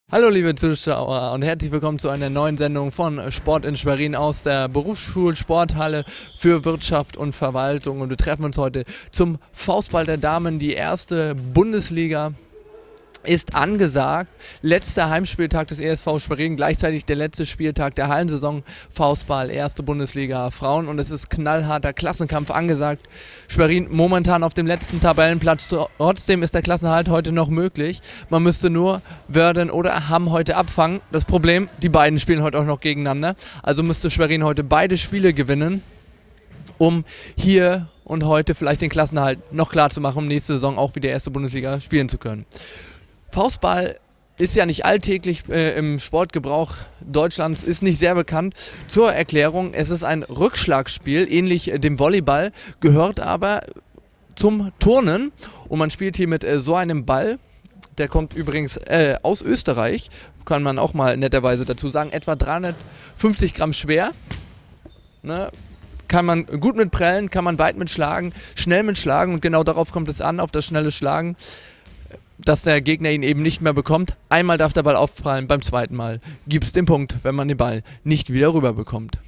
Hallo liebe Zuschauer und herzlich willkommen zu einer neuen Sendung von Sport in Schwerin aus der Berufsschulsporthalle für Wirtschaft und Verwaltung. Und wir treffen uns heute zum Faustball der Damen. Die erste Bundesliga ist angesagt. Letzter Heimspieltag des ESV Schwerin, gleichzeitig der letzte Spieltag der Hallensaison. Faustball, erste Bundesliga Frauen, und es ist knallharter Klassenkampf angesagt. Schwerin momentan auf dem letzten Tabellenplatz. Trotzdem ist der Klassenerhalt heute noch möglich. Man müsste nur Wörden oder Hamm heute abfangen. Das Problem, die beiden spielen heute auch noch gegeneinander. Also müsste Schwerin heute beide Spiele gewinnen, um hier und heute vielleicht den Klassenerhalt noch klar zu machen, um nächste Saison auch wieder erste Bundesliga spielen zu können. Faustball ist ja nicht alltäglich im Sportgebrauch Deutschlands, ist nicht sehr bekannt. Zur Erklärung, es ist ein Rückschlagspiel, ähnlich dem Volleyball, gehört aber zum Turnen, und man spielt hier mit so einem Ball. Der kommt übrigens aus Österreich, kann man auch mal netterweise dazu sagen, etwa 350 Gramm schwer. Ne? Kann man gut mitprellen, kann man weit mitschlagen, schnell mitschlagen, und genau darauf kommt es an, auf das schnelle Schlagen, dass der Gegner ihn eben nicht mehr bekommt. Einmal darf der Ball aufprallen, beim zweiten Mal gibt es den Punkt, wenn man den Ball nicht wieder rüber bekommt.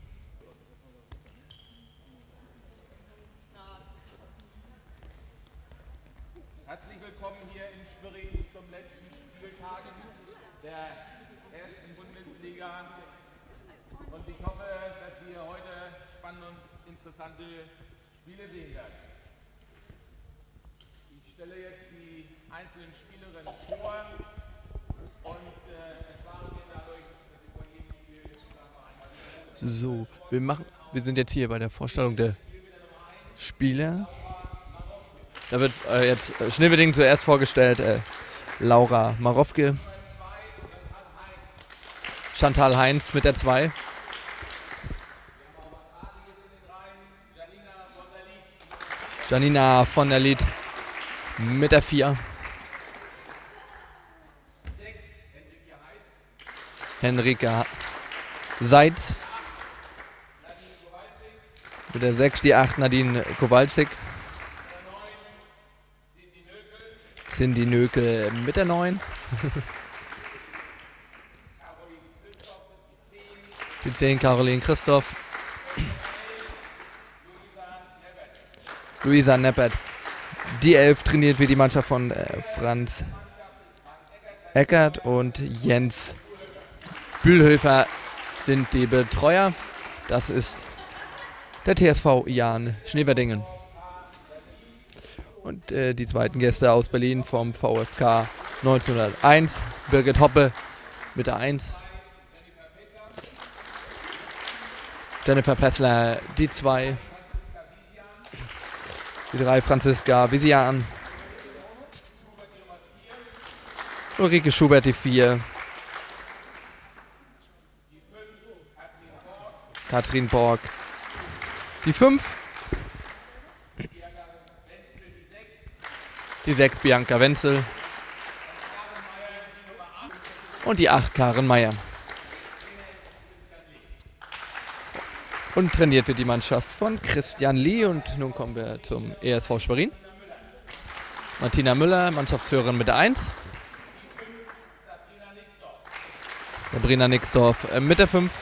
Herzlich willkommen hier in Schwerin zum letzten Spieltag der ersten Bundesliga. Und ich hoffe, dass wir heute spannende und interessante Spiele sehen werden. Ich stelle jetzt die einzelnen Spielerinnen vor und ersparen wir dadurch, dass wir vor jedem Spiel So, wir sind jetzt hier bei der Vorstellung der Spieler. Da wird jetzt schneebedingt zuerst vorgestellt Laura Marowke, Chantal Heinz mit der 2, Janina von der Lied mit der 4, Henrike Seitz mit der 6, die 8, Nadine Kowalczyk, Cindy Nökel mit der 9, die 10, Caroline Christoph, Luisa Neppert, die 11 trainiert wie die Mannschaft von Franz Eckert, und Jens Bühlhöfer sind die Betreuer. Das ist der TSV Jahn Schneverdingen. Und die zweiten Gäste aus Berlin vom VfK 1901, Birgit Hoppe mit der 1, Jennifer Pessler die 2, die 3 Franziska Visian, Ulrike Schubert die 4, Katrin Borg die 5, die 6 Bianca Wenzel und die 8 Karen Meyer. Und trainiert wird die Mannschaft von Christian Lee. Und nun kommen wir zum ESV Schwerin. Martina Müller, Mannschaftsführerin mit der 1. Sabrina Nixdorf mit der 5.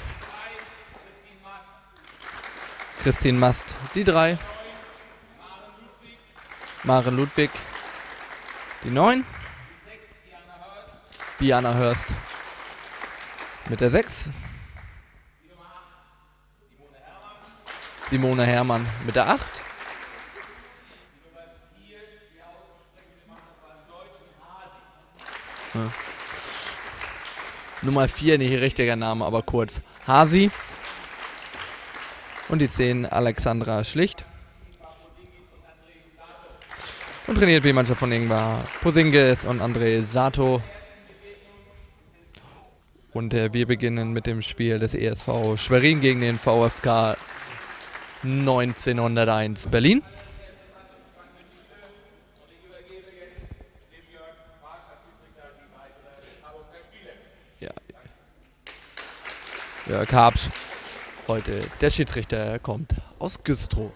Christine Mast die 3. Maren Ludwig die 9. Diana Hörst mit der 6. Simone Herrmann mit der 8. Ja. Nummer 4, nicht richtiger Name, aber kurz. Hasi. Und die 10, Alexandra Schlicht. Und trainiert wie die Mannschaft von Ingvar Posingis und André Sato. Und wir beginnen mit dem Spiel des ESV Schwerin gegen den VfK 1901 Berlin. Ja. Jörg Habsch, heute der Schiedsrichter, kommt aus Güstrow.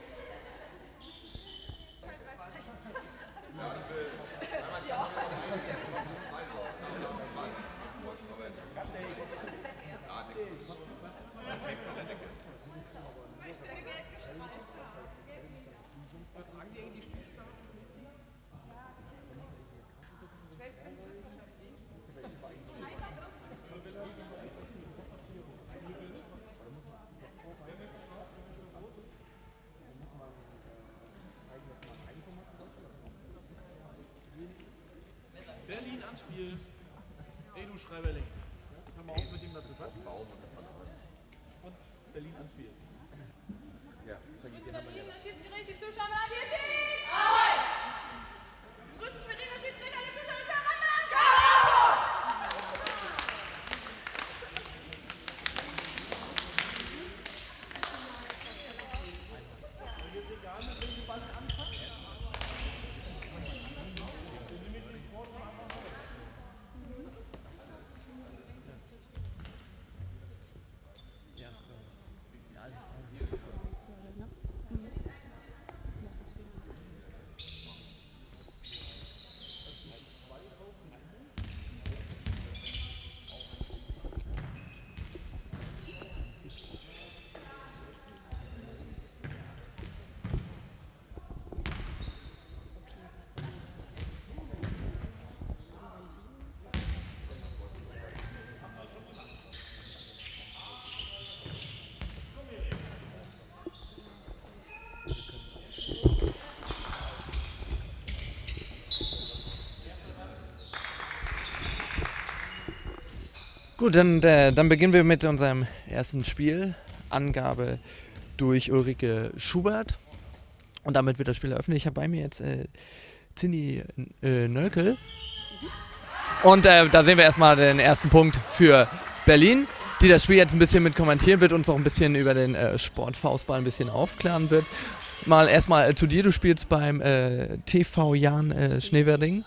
Anspiel. Ey, du Schreiberling. Jetzt hör mal auf, mit ihm das zu quatschen. Und Berlin Anspiel. Ja, vergiss den haben wir ja. Schiedsgericht, die Zuschauer, hier steht! Jawohl! Grüßen Schweriner Schiedsrichter, die Zuschauer, Kameramann! Jawohl! Gut, dann beginnen wir mit unserem ersten Spiel. Angabe durch Ulrike Schubert. Und damit wird das Spiel eröffnet. Ich habe bei mir jetzt Cindy Nölkel. Und da sehen wir erstmal den ersten Punkt für Berlin, die das Spiel jetzt ein bisschen mit kommentieren wird, uns auch ein bisschen über den Sportfaustball ein bisschen aufklären wird. Erstmal zu dir, du spielst beim TV Jan Schneverding.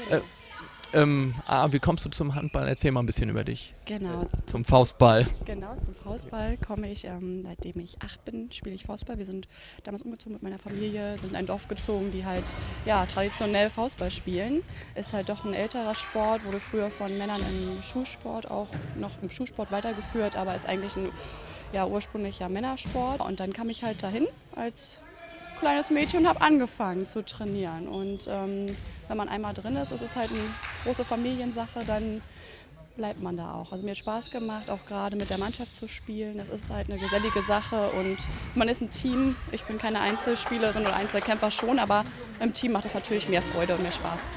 Wie kommst du zum Handball? Erzähl mal ein bisschen über dich. Genau. Zum Faustball. Genau, zum Faustball komme ich, seitdem ich 8 bin, spiele ich Faustball. Wir sind damals umgezogen mit meiner Familie, sind in ein Dorf gezogen, die halt traditionell Faustball spielen. Ist halt doch ein älterer Sport, wurde früher von Männern im Schulsport auch noch im Schulsport weitergeführt, aber ist eigentlich ein ursprünglicher Männersport. Und dann kam ich halt dahin als kleines Mädchen und habe angefangen zu trainieren. Und wenn man einmal drin ist, ist es halt eine große Familiensache, dann bleibt man da auch. Also mir hat Spaß gemacht, auch gerade mit der Mannschaft zu spielen. Das ist halt eine gesellige Sache und man ist ein Team. Ich bin keine Einzelspielerin oder Einzelkämpfer schon, aber im Team macht es natürlich mehr Freude und mehr Spaß.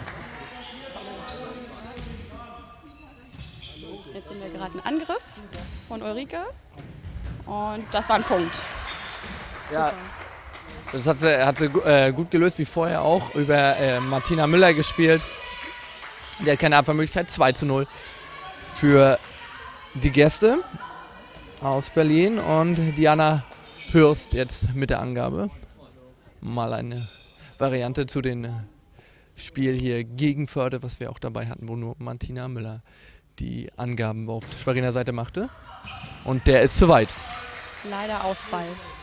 Jetzt sind wir gerade einen Angriff von Ulrike und das war ein Punkt. Ja. Das hat sie gut gelöst, wie vorher auch, über Martina Müller gespielt. Die hat keine Abwehrmöglichkeit, 2:0 für die Gäste aus Berlin. Und Diana Hürst jetzt mit der Angabe. Mal eine Variante zu dem Spiel hier gegen Förde, was wir auch dabei hatten, wo nur Martina Müller die Angaben auf der Schweriner Seite machte. Und der ist zu weit. Leider Ausball.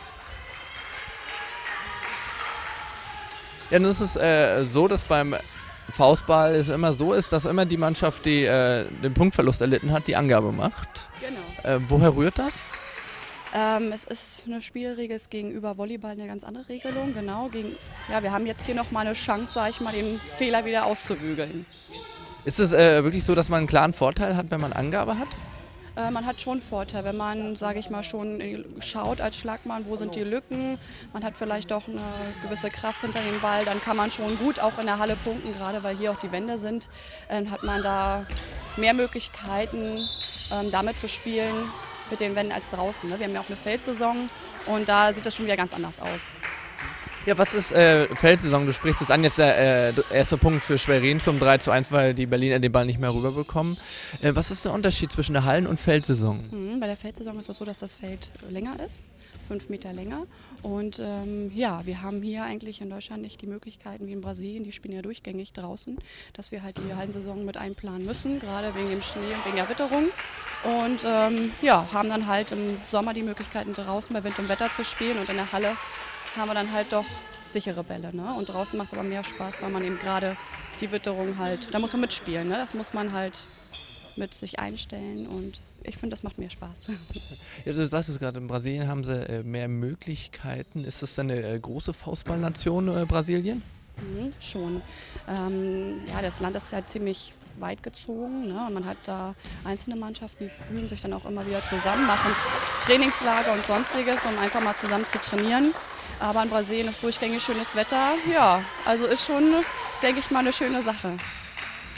Ja, nun ist es so, dass beim Faustball es immer so ist, dass immer die Mannschaft, die den Punktverlust erlitten hat, die Angabe macht. Genau. Woher rührt das? Es ist eine Spielregel gegenüber Volleyball eine ganz andere Regelung. Genau, wir haben jetzt hier nochmal eine Chance, sag ich mal, den Fehler wieder auszubügeln. Ist es wirklich so, dass man einen klaren Vorteil hat, wenn man Angabe hat? Man hat schon Vorteil, wenn man, sage ich mal, schon schaut als Schlagmann, wo sind die Lücken. Man hat vielleicht auch eine gewisse Kraft hinter dem Ball, dann kann man schon gut auch in der Halle punkten, gerade weil hier auch die Wände sind, hat man da mehr Möglichkeiten, damit zu spielen mit den Wänden als draußen. Ne? Wir haben ja auch eine Feldsaison und da sieht das schon wieder ganz anders aus. Ja, was ist Feldsaison? Du sprichst es an, jetzt der erste Punkt für Schwerin zum 3:1, weil die Berliner den Ball nicht mehr rüberbekommen. Was ist der Unterschied zwischen der Hallen- und Feldsaison? Bei der Feldsaison ist es so, dass das Feld länger ist, 5 Meter länger. Und wir haben hier eigentlich in Deutschland nicht die Möglichkeiten wie in Brasilien, die spielen ja durchgängig draußen, dass wir halt die Hallensaison mit einplanen müssen, gerade wegen dem Schnee und wegen der Witterung. Und haben dann halt im Sommer die Möglichkeiten draußen bei Wind und Wetter zu spielen und in der Halle haben wir dann halt doch sichere Bälle. Ne? Und draußen macht es aber mehr Spaß, weil man eben gerade die Witterung halt, da muss man mitspielen. Ne? Das muss man halt mit sich einstellen und ich finde, das macht mehr Spaß. Ja, du sagst es gerade, in Brasilien haben sie mehr Möglichkeiten. Ist das eine große Faustballnation, Brasilien? Schon. Das Land ist ja ziemlich weit gezogen, ne? Und man hat da einzelne Mannschaften, die fügen sich dann auch immer wieder zusammen, machen Trainingslager und Sonstiges, um einfach mal zusammen zu trainieren. Aber in Brasilien ist durchgängig schönes Wetter. Ja, also ist schon, denke ich mal, eine schöne Sache.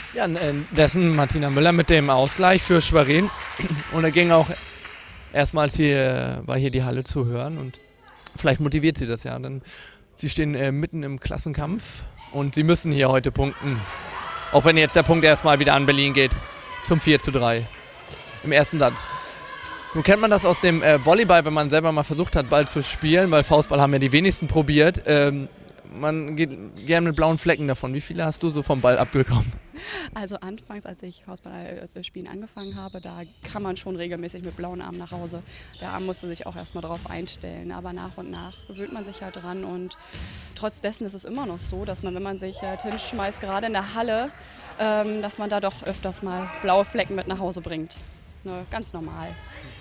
Ja, dessen Martina Müller mit dem Ausgleich für Schwerin. Und er ging auch erstmals war hier die Halle zu hören und vielleicht motiviert sie das ja. Denn sie stehen mitten im Klassenkampf und sie müssen hier heute punkten. Auch wenn jetzt der Punkt erstmal wieder an Berlin geht. Zum 4:3 im ersten Satz. Nun kennt man das aus dem Volleyball, wenn man selber mal versucht hat, Ball zu spielen, weil Faustball haben ja die wenigsten probiert. Man geht gerne mit blauen Flecken davon. Wie viele hast du so vom Ball abbekommen? Also anfangs, als ich Faustballspielen angefangen habe, da kam man schon regelmäßig mit blauen Armen nach Hause. Der Arm musste sich auch erstmal darauf einstellen, aber nach und nach gewöhnt man sich halt dran und trotz dessen ist es immer noch so, dass man, wenn man sich hinschmeißt, gerade in der Halle, dass man da doch öfters mal blaue Flecken mit nach Hause bringt. Ne, ganz normal.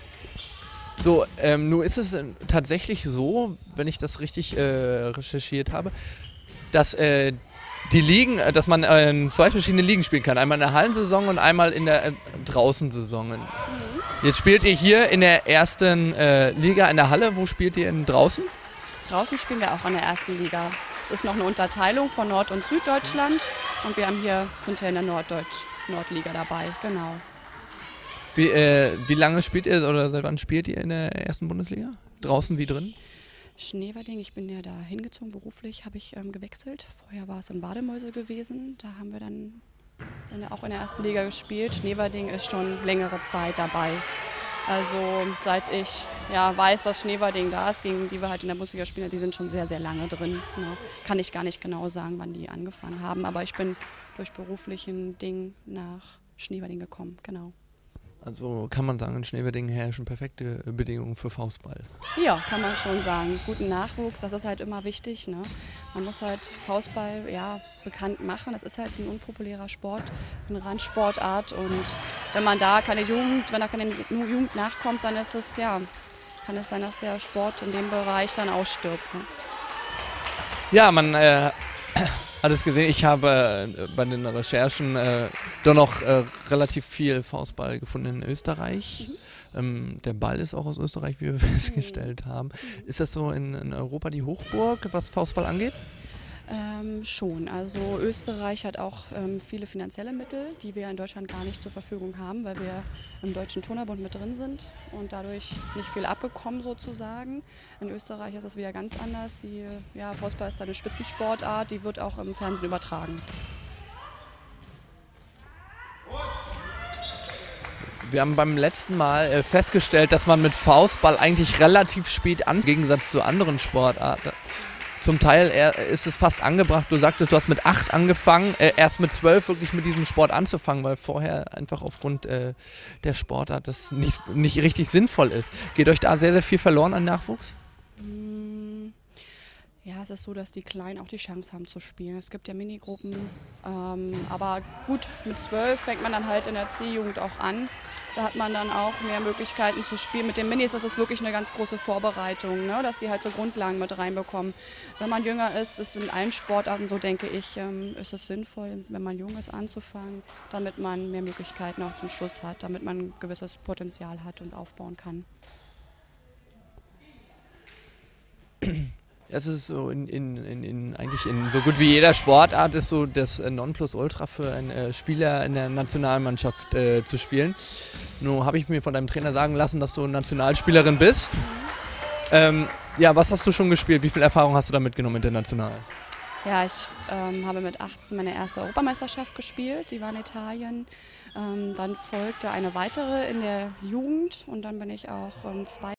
So, nun ist es tatsächlich so, wenn ich das richtig recherchiert habe, dass die Ligen, dass man in zwei verschiedene Ligen spielen kann. Einmal in der Hallensaison und einmal in der Draußensaison. Jetzt spielt ihr hier in der ersten Liga in der Halle. Wo spielt ihr draußen? Draußen spielen wir auch in der ersten Liga. Es ist noch eine Unterteilung von Nord- und Süddeutschland und wir sind hier in der Nordliga dabei, genau. Wie lange spielt ihr oder seit wann spielt ihr in der ersten Bundesliga? Draußen wie drin? Schneverding, ich bin ja da hingezogen, beruflich habe ich gewechselt. Vorher war es in Bademäuse gewesen, da haben wir dann auch in der ersten Liga gespielt. Schneverding ist schon längere Zeit dabei. Also seit ich weiß, dass Schneverding da ist, gegen die wir halt in der Bundesliga spielen, die sind schon sehr, sehr lange drin. Ne? Kann ich gar nicht genau sagen, wann die angefangen haben, aber ich bin durch beruflichen Ding nach Schneverding gekommen, genau. Also kann man sagen, in Schneverding herrschen perfekte Bedingungen für Faustball. Ja, kann man schon sagen. Guten Nachwuchs, das ist halt immer wichtig. Ne? Man muss halt Faustball bekannt machen. Das ist halt ein unpopulärer Sport, eine Randsportart. Und wenn man da keine Jugend nachkommt, dann ist es kann es sein, dass der Sport in dem Bereich dann ausstirbt. Ne? Ja, man hat es gesehen, ich habe bei den Recherchen doch noch relativ viel Faustball gefunden in Österreich. Der Ball ist auch aus Österreich, wie wir festgestellt haben. Ist das so in Europa die Hochburg, was Faustball angeht? Schon. Also Österreich hat auch viele finanzielle Mittel, die wir in Deutschland gar nicht zur Verfügung haben, weil wir im Deutschen Turnerbund mit drin sind und dadurch nicht viel abbekommen sozusagen. In Österreich ist es wieder ganz anders. Faustball ist eine Spitzensportart, die wird auch im Fernsehen übertragen. Wir haben beim letzten Mal festgestellt, dass man mit Faustball eigentlich relativ spät im Gegensatz zu anderen Sportarten. Zum Teil ist es fast angebracht. Du sagtest, du hast mit 8 angefangen, erst mit 12 wirklich mit diesem Sport anzufangen, weil vorher einfach aufgrund der Sportart das nicht richtig sinnvoll ist. Geht euch da sehr, sehr viel verloren an Nachwuchs? Ja, es ist so, dass die Kleinen auch die Chance haben zu spielen. Es gibt ja Minigruppen, aber gut, mit 12 fängt man dann halt in der C-Jugend auch an. Da hat man dann auch mehr Möglichkeiten zu spielen. Mit den Minis ist es wirklich eine ganz große Vorbereitung, ne? Dass die halt so Grundlagen mit reinbekommen. Wenn man jünger ist in allen Sportarten, so denke ich, ist es sinnvoll, wenn man jung ist, anzufangen, damit man mehr Möglichkeiten auch zum Schuss hat, damit man ein gewisses Potenzial hat und aufbauen kann. Es ist so eigentlich in so gut wie jeder Sportart ist so das Nonplusultra für einen Spieler in der Nationalmannschaft zu spielen. Nun habe ich mir von deinem Trainer sagen lassen, dass du Nationalspielerin bist. Was hast du schon gespielt? Wie viel Erfahrung hast du da mitgenommen international? Ja, ich habe mit 18 meine erste Europameisterschaft gespielt, die war in Italien. Dann folgte eine weitere in der Jugend und dann bin ich auch